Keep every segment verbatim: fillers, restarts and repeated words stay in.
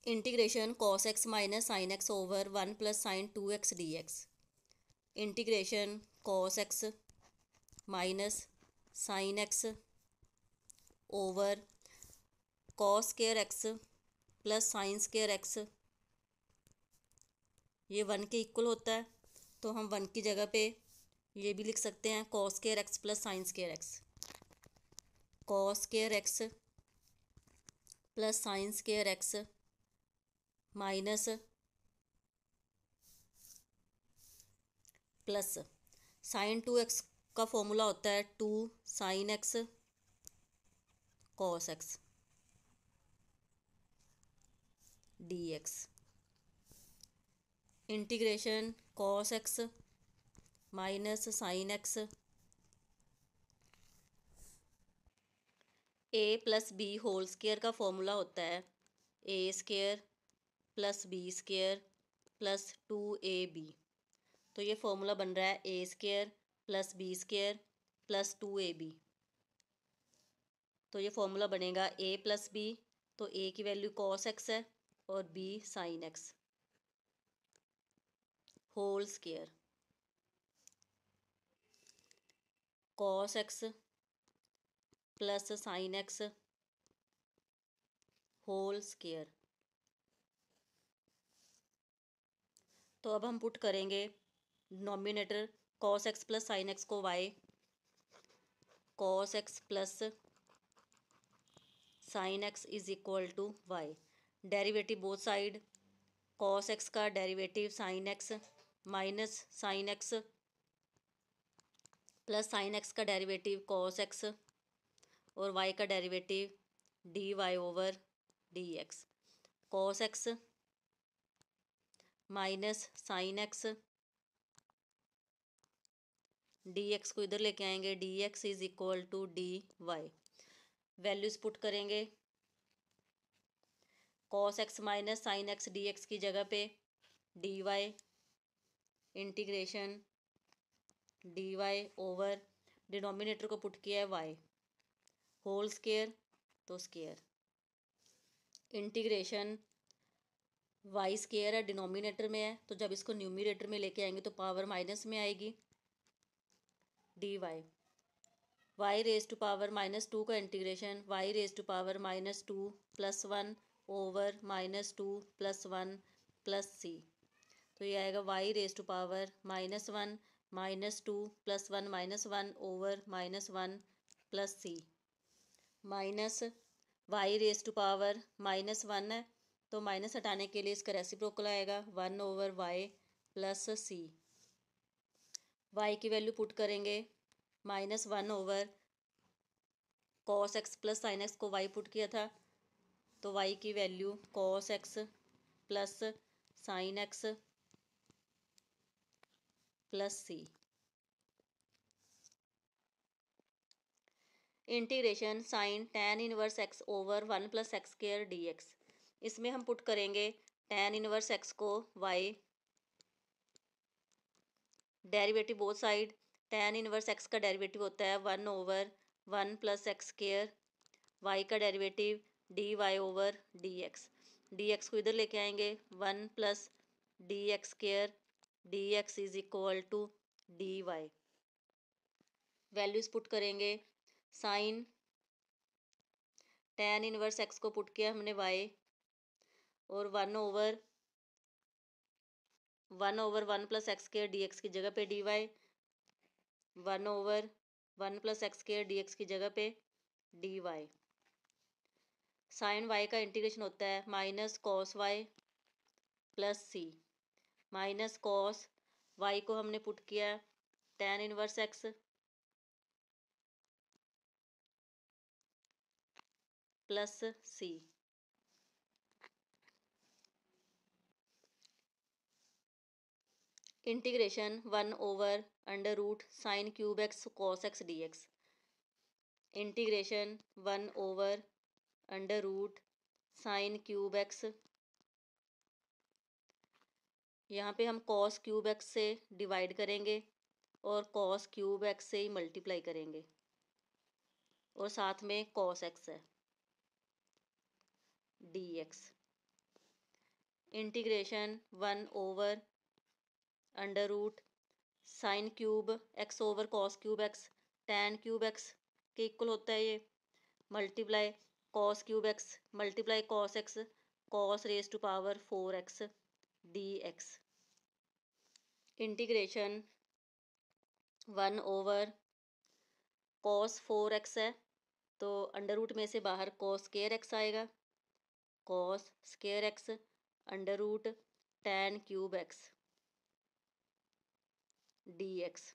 Integration cos x minus sine x over one plus sine two x d x. Integration cos x minus sine x over cos square x plus sine square x, ये one के equal होता है, तो हम one की जगह पे ये भी लिख सकते हैं cos square x plus sine square x. Cos square x plus sine square x minus plus sine two x का फॉर्मूला होता है two sine x cos x d x. Integration cos x minus sine x a plus b whole square का formula होता है a square plus b square plus two a b. तो ये formula बन रहा है a square plus b square plus two a b. तो ये फॉर्मूला बनेगा ए प्लस बी, तो ए की वैल्यू कॉस एक्स है और b sine x whole square cos x plus sine x whole square. तो अब हम पुट करेंगे denominator cos x plus sine x को y, cos x plus sine x is equal to y. Derivative both side, cos x का derivative sine x minus sine x plus sine x का derivative cos x और y का derivative d y over d x. Cos x minus sine x, d x को इधर लेके आएंगे, d x is equal to d y. Values put करेंगे cos x minus sine x d x की जगह पे d y integration d y over denominator को put किया है वाई होल स्क्वायर, तो स्क्वायर इंटीग्रेशन वाई स्क्वायर है denominator में है, तो जब इसको न्यूमिनेटर में लेके आएंगे तो पावर माइनस में आएगी d y. Y raise to power minus two का integration y raise to power minus two plus one over minus two plus one plus c. तो ये आएगा y raise to power minus one minus two plus one minus one over minus one plus c minus y raise to power minus one है, तो minus हटाने के लिए इसका reciprocal आएगा one over y plus c. Y की value put करेंगे minus one over cos x plus sine x को वाई पुट किया था, तो वाई की value cos x plus sine x plus c. Integration sine tan inverse x over one plus x square d x. इसमें हम put करेंगे tan inverse x को y, derivative both side, tan inverse x का derivative होता है one over one plus x square, y का derivative d y over d x. D x को इधर लेके आएंगे one plus d x square d x is equal to d y. Values put करेंगे sine tan inverse x को put किया हमने y और one over one over one plus x square d x की जगह पे d y, one over one plus x square d x की जगह पे डी वाई। साइन वाई का इंटीग्रेशन होता है minus cos y plus c, minus cos y को हमने पुट किया tan inverse x plus c. Integration one over under root sine cube x cos x d x. Integration one over under root sine cube x, यहाँ पे हम cos cube x से divide करेंगे और cos cube x से ही multiply करेंगे और साथ में कॉस एक्स है d x. Integration one over under root sine cube x over cos cube x tan cube x के इक्वल होता है ये, multiply cos cube x multiply cos x cos raise to power four x d x. Integration one over cos four x है तो under root में से बाहर cos square x आएगा, cos square x under root tan cube x d x.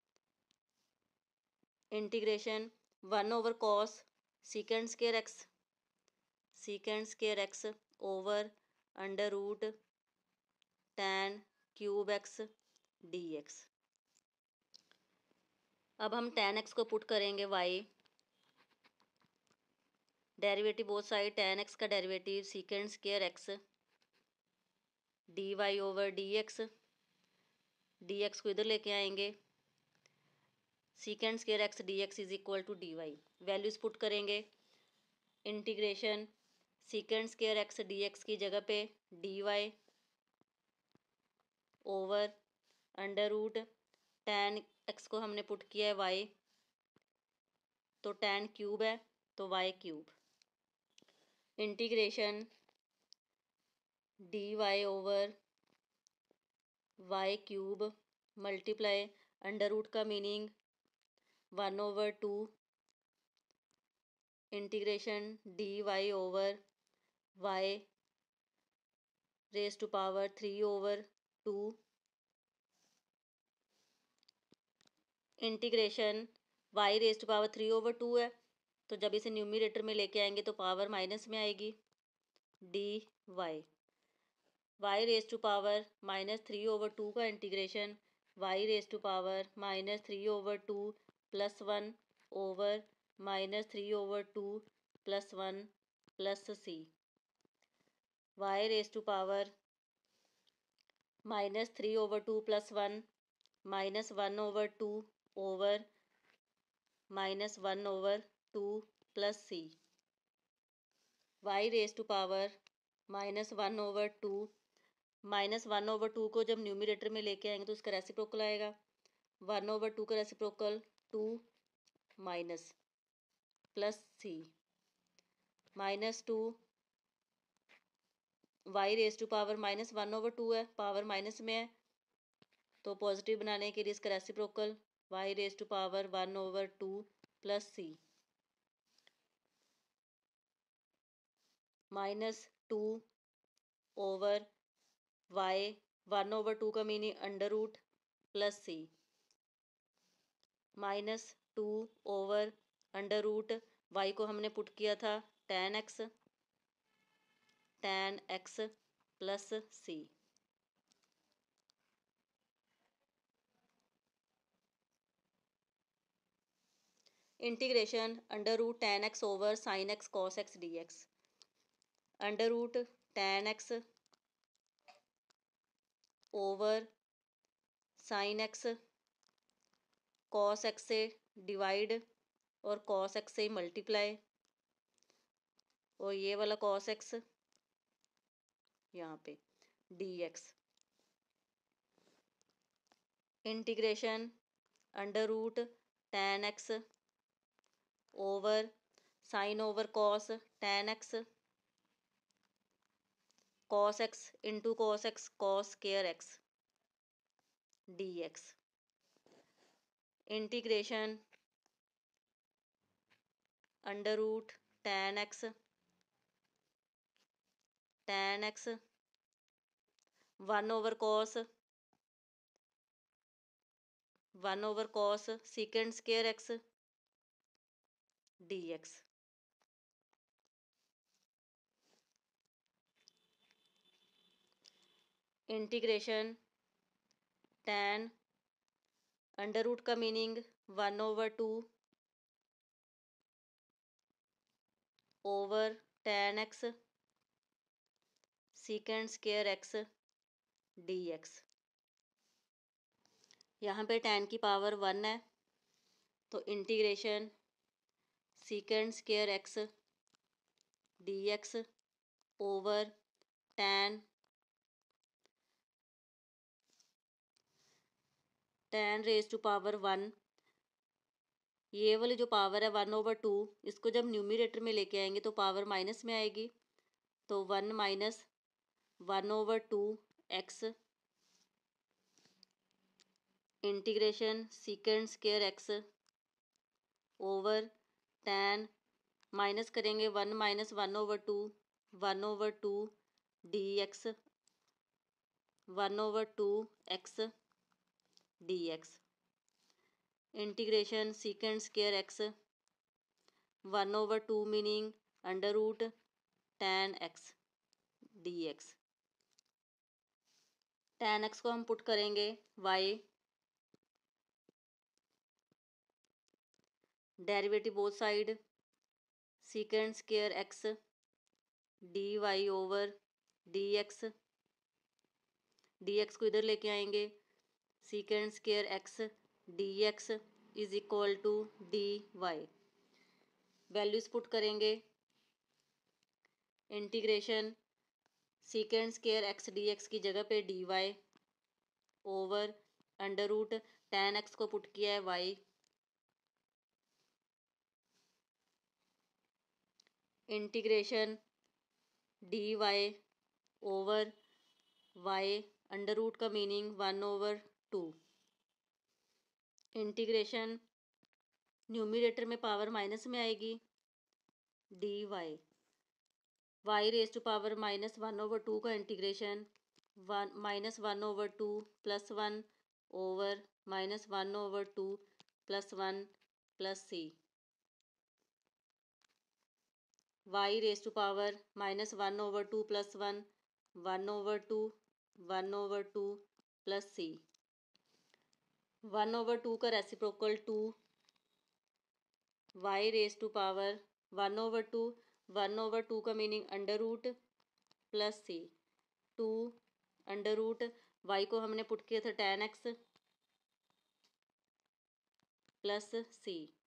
Integration one over cos second square x second square x over under root tan cube x d x. अब हम tan x को put करेंगे y, derivative both side, tan x का derivative second square x d y over d x, d x को इधर लेके आएंगे, सीकेंड square x d x is equal to d y. Values put करेंगे, integration सीकेंड square x d x की जगह पे d y over under root tan x को हमने पुट किया है वाई, तो टैन क्यूब है तो y cube, integration d y over y cube multiply under root का meaning one over two, integration d y over y raise to power three over two, integration y raise to power three over two है तो जब इसे numerator में लेके आएंगे तो power minus में आएगी, d y y raise to power minus three over two का integration y raise to power minus three over two plus one over minus three over two plus one plus c, y raise to power minus three over two plus one minus one over two over minus one over two plus c, y raise to power minus one over two, minus one over two को जब numerator में लेके आएंगे तो उसका reciprocal आएगा, one over two का reciprocal two minus plus c minus two, y raise to power minus one over two है, पावर माइनस में है तो पॉजिटिव बनाने के लिए इसका reciprocal y raise to power one over two plus c minus two over y one over two का meaning under root plus c minus two over under root y को हमने पुट किया था tan x tan x plus c. Integration under root tan x over sine x cos x d x, under root tan x over sine x cos x से divide और cos x से multiply और ये वाला cos x यहाँ पे d x, integration under root tan x over sine over cos tan x cos x into cos x cos square x d x, integration under root tan x tan x one over cos one over cos second square x d x, integration tan under root का meaning one over two over tan x second square x d x. यहाँ पे tan की power one है तो integration सीकेंड square x d x over tan tan raise to power one, ये वाली जो power है वन ओवर टू, इसको जब न्यूमिरेटर में लेके आएंगे तो पावर माइनस में आएगी, तो one minus one over two x integration सीकेंड square x over ten, minus करेंगे one minus one over two, one over two d x, one over two x d x integration सीकेंड square x, one over two meaning under root ten x d x. Ten x को हम put करेंगे y, derivative both side, secant square x d y over d x, d x को इधर लेके आएंगे, सीकेंड square x d x is equal to d y. Values put करेंगे, integration सीकेंड square x d x की जगह पे d y over under root ten x को put किया है y, integration d y over y under root का meaning one over two, integration numerator में power minus में आएगी, d y, y raise to power minus one over two का integration one minus one over two plus one over minus one over two plus one plus c, y raise to power minus one over two plus one, one over two, one over two plus c, one over two का reciprocal two, y raise to power one over two, one over two का meaning under root plus c, two under root, y को हमने put किया था ten x plus सी।